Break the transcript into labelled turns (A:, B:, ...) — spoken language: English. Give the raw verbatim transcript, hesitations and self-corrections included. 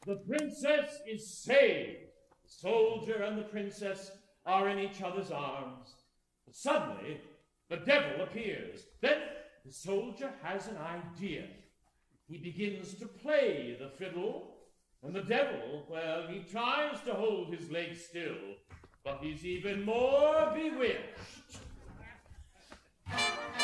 A: The princess is saved. The soldier and the princess are in each other's arms. But suddenly, the devil appears. Then the soldier has an idea. He begins to play the fiddle, and the devil, well, he tries to hold his leg still, but he's even more bewitched.